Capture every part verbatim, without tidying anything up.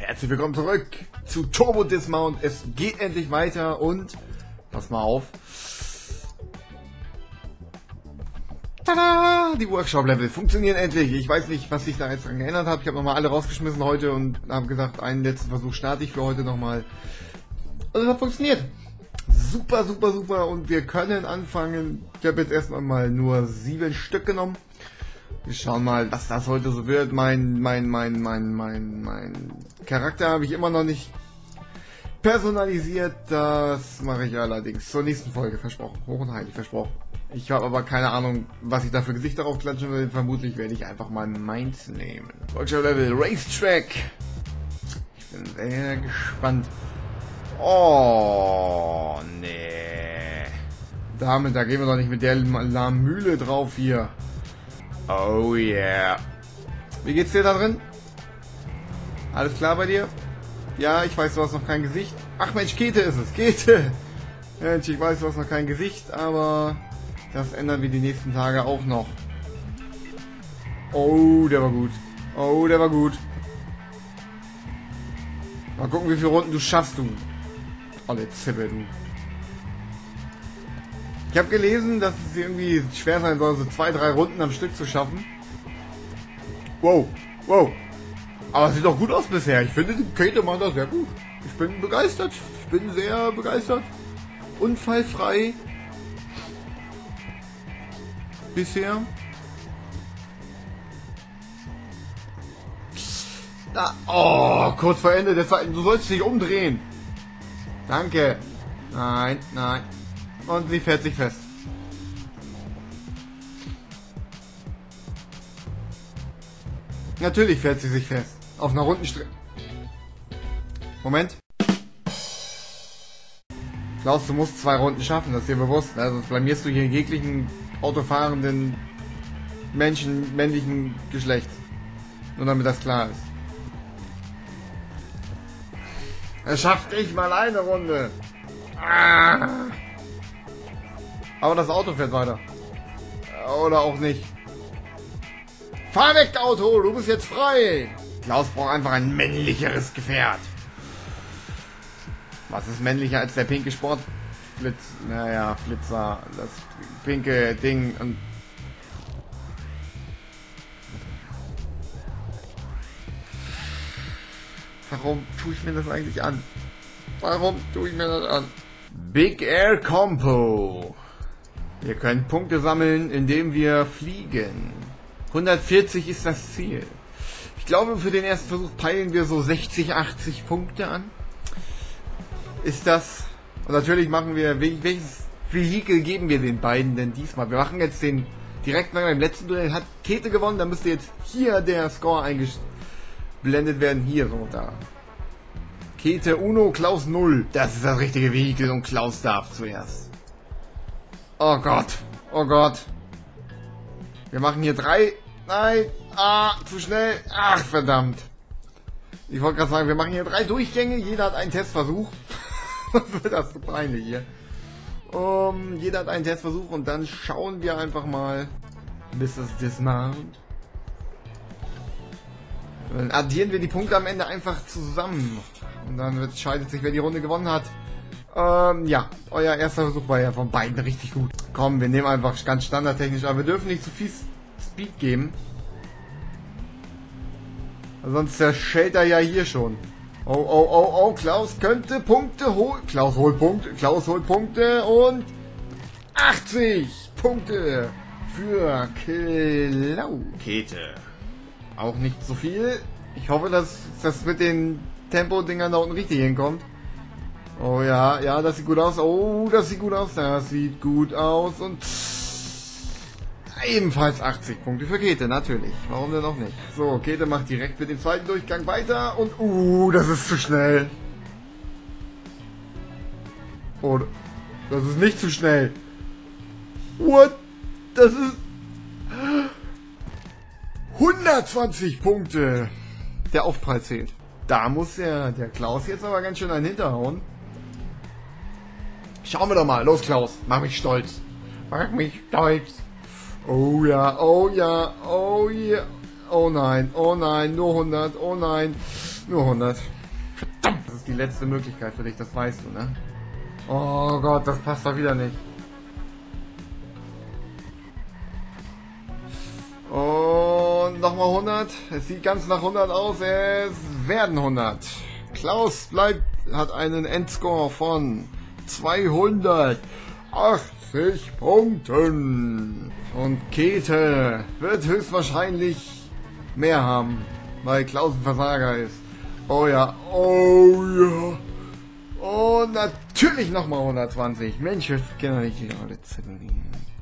Herzlich willkommen zurück zu Turbo Dismount. Es geht endlich weiter und pass mal auf. Tada! Die Workshop-Level funktionieren endlich. Ich weiß nicht, was sich da jetzt dran geändert hat. Ich habe nochmal alle rausgeschmissen heute und habe gesagt, einen letzten Versuch starte ich für heute nochmal. Und es hat funktioniert. Super, super, super. Und wir können anfangen. Ich habe jetzt erstmal mal nur sieben Stück genommen. Wir schauen mal, was das heute so wird. Mein, mein, mein, mein, mein, mein Charakter habe ich immer noch nicht personalisiert. Das mache ich allerdings zur nächsten Folge, versprochen. Hoch und heilig, versprochen. Ich habe aber keine Ahnung, was ich da für Gesichter drauf klatschen will. Vermutlich werde ich einfach mal meins nehmen. Workshop Level, Racetrack. Ich bin sehr gespannt. Oh, nee. Damit, da gehen wir doch nicht mit der lahmen Mühle drauf hier. Oh yeah. Wie geht's dir da drin? Alles klar bei dir? Ja, ich weiß, du hast noch kein Gesicht. Ach Mensch, Käthe ist es. Käthe. Mensch, ich weiß, du hast noch kein Gesicht, aber das ändern wir die nächsten Tage auch noch. Oh, der war gut. Oh, der war gut. Mal gucken, wie viele Runden du schaffst, du. Olle Zippe, du. Ich habe gelesen, dass es irgendwie schwer sein soll, so zwei, drei Runden am Stück zu schaffen. Wow, wow. Aber es sieht doch gut aus bisher. Ich finde, die Käthe macht das sehr gut. Ich bin begeistert. Ich bin sehr begeistert. Unfallfrei. Bisher. Da, oh, kurz vor Ende der Zeit. Du sollst dich umdrehen. Danke. Nein, nein. Und sie fährt sich fest. Natürlich fährt sie sich fest. Auf einer runden Strecke. Moment. Klaus, du musst zwei Runden schaffen, das ist dir bewusst. Also blamierst du hier jeglichen autofahrenden Menschen männlichen Geschlechts. Nur damit das klar ist. Er schafft nicht mal eine Runde. Ah. Aber das Auto fährt weiter. Oder auch nicht. Fahr weg, Auto! Du bist jetzt frei! Klaus braucht einfach ein männlicheres Gefährt. Was ist männlicher als der pinke Sportflitz? Naja, Flitzer. Das pinke Ding. Und warum tue ich mir das eigentlich an? Warum tue ich mir das an? Big Air Compo. Wir können Punkte sammeln, indem wir fliegen. hundertvierzig ist das Ziel. Ich glaube, für den ersten Versuch peilen wir so sechzig, achtzig Punkte an. Ist das... Und natürlich machen wir... Welches Vehikel geben wir den beiden denn diesmal? Wir machen jetzt den direkt beim letzten Duell. Hat Käthe gewonnen, dann müsste jetzt hier der Score eingeblendet werden. Hier so da. Käthe Uno, Klaus null. Das ist das richtige Vehikel und Klaus darf zuerst. Oh Gott. Oh Gott. Wir machen hier drei. Nein. Ah, zu schnell. Ach, verdammt. Ich wollte gerade sagen, wir machen hier drei Durchgänge. Jeder hat einen Testversuch. Was wird das so peinlich hier? Um, jeder hat einen Testversuch und dann schauen wir einfach mal, bis es Dismount. Dann addieren wir die Punkte am Ende einfach zusammen. Und dann entscheidet sich, wer die Runde gewonnen hat. Ähm, ja, euer erster Versuch war ja von beiden richtig gut. Komm, wir nehmen einfach ganz standardtechnisch, aber wir dürfen nicht zu viel Speed geben. Sonst zerschellt er ja hier schon. Oh, oh, oh, oh, Klaus könnte Punkte holen. Klaus holt Punkte, Klaus holt Punkte und achtzig Punkte für Klaus. Käthe. Auch nicht so viel. Ich hoffe, dass das mit den Tempo-Dingern da unten richtig hinkommt. Oh ja, ja, das sieht gut aus. Oh, das sieht gut aus. Das sieht gut aus. Und ebenfalls achtzig Punkte für Käthe, natürlich. Warum denn auch nicht? So, Käthe macht direkt mit dem zweiten Durchgang weiter. Und, uh, das ist zu schnell. Oh, das ist nicht zu schnell. What? Das ist hundertzwanzig Punkte. Der Aufprall zählt. Da muss der, der Klaus jetzt aber ganz schön einen hinterhauen. Schauen wir doch mal. Los, Klaus. Mach mich stolz. Mach mich stolz. Oh ja, oh ja, oh ja. Oh nein, oh nein, nur hundert. Oh nein. Nur hundert. Verdammt, das ist die letzte Möglichkeit für dich, das weißt du, ne? Oh Gott, das passt doch wieder nicht. Und nochmal hundert. Es sieht ganz nach hundert aus. Es werden hundert. Klaus bleibt, hat einen Endscore von zweihundertachtzig Punkten. Und Käthe wird höchstwahrscheinlich mehr haben, weil Klaus ein Versager ist. Oh ja, oh ja. Und natürlich nochmal hundertzwanzig. Mensch, jetzt kann ich die alle Zettel.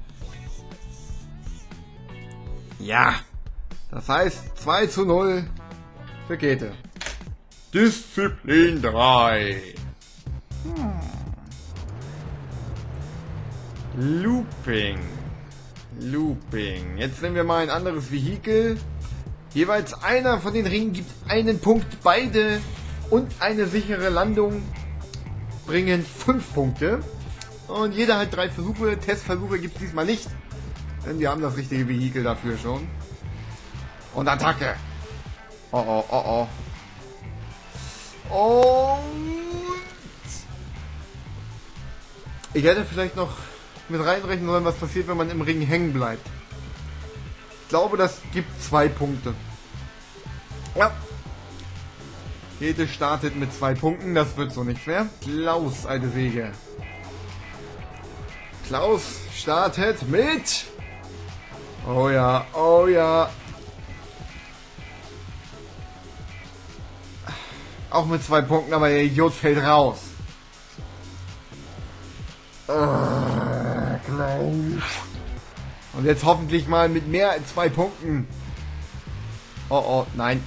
Ja, das heißt zwei zu null für Käthe. Disziplin drei. Hm. Looping. Looping. Jetzt nehmen wir mal ein anderes Vehikel. Jeweils einer von den Ringen gibt einen Punkt. Beide und eine sichere Landung bringen fünf Punkte. Und jeder hat drei Versuche. Testversuche gibt es diesmal nicht. Denn wir haben das richtige Vehikel dafür schon. Und Attacke. Oh oh, oh oh. Und ich hätte vielleicht noch mit reinrechnen sollen, was passiert, wenn man im Ring hängen bleibt. Ich glaube, das gibt zwei Punkte. Ja. Käthe startet mit zwei Punkten. Das wird so nicht mehr. Klaus, alte Säge. Klaus startet mit... Oh ja, oh ja. Auch mit zwei Punkten, aber der Idiot fällt raus. Und jetzt hoffentlich mal mit mehr als zwei Punkten. Oh oh, nein.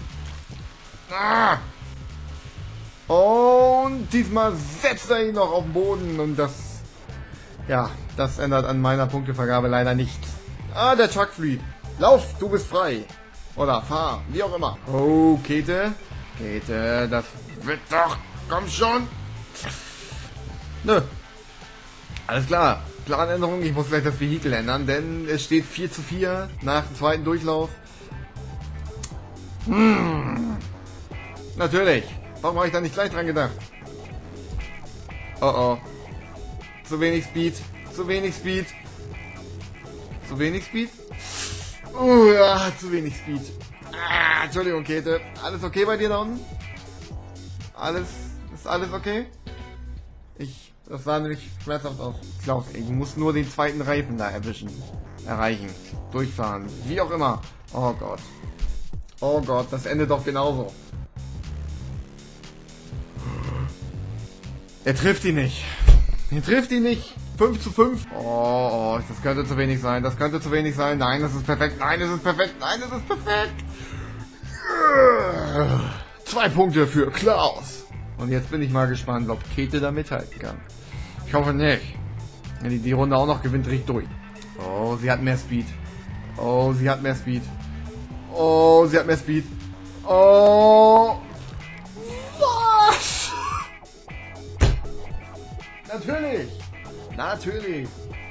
Und diesmal setzt er ihn noch auf den Boden und das... Ja, das ändert an meiner Punktevergabe leider nichts. Ah, der Truck flieht. Lauf, du bist frei. Oder fahr, wie auch immer. Oh, Käthe. Käthe, das wird doch... Komm schon. Nö. Alles klar. Planänderung, ich muss gleich das Vehikel ändern, denn es steht vier zu vier nach dem zweiten Durchlauf. Hm. Natürlich. Warum habe ich da nicht gleich dran gedacht? Oh oh. Zu wenig Speed. Zu wenig Speed. Zu wenig Speed? Uh, ja, zu wenig Speed. Ah, Entschuldigung, Käthe. Alles okay bei dir da unten? Alles, ist alles okay? Ich, das sah nämlich schmerzhaft aus. Klaus, ey, du musst nur den zweiten Reifen da erwischen. Erreichen. Durchfahren. Wie auch immer. Oh Gott. Oh Gott, das endet doch genauso. Er trifft ihn nicht. Er trifft ihn nicht. fünf zu fünf. Oh, oh, das könnte zu wenig sein. Das könnte zu wenig sein. Nein, das ist perfekt. Nein, das ist perfekt. Nein, das ist perfekt. Zwei Punkte für Klaus. Und jetzt bin ich mal gespannt, ob Käthe da mithalten kann. Ich hoffe nicht. Wenn die die Runde auch noch gewinnt, richtig durch. Oh, sie hat mehr Speed. Oh, sie hat mehr Speed. Oh, sie hat mehr Speed. Oh. Was? Natürlich. Natürlich.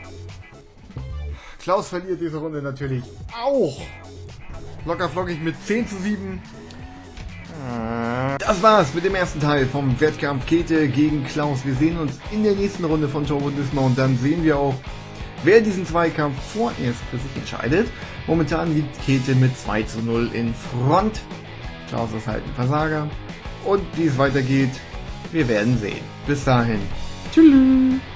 Klaus verliert diese Runde natürlich auch. Locker flockig mit zehn zu sieben. Das war's mit dem ersten Teil vom Wettkampf Käthe gegen Klaus. Wir sehen uns in der nächsten Runde von Turbo Dismount und dann sehen wir auch, wer diesen Zweikampf vorerst für sich entscheidet. Momentan liegt Käthe mit zwei zu null in Front. Klaus ist halt ein Versager. Und wie es weitergeht, wir werden sehen. Bis dahin. Tschüss.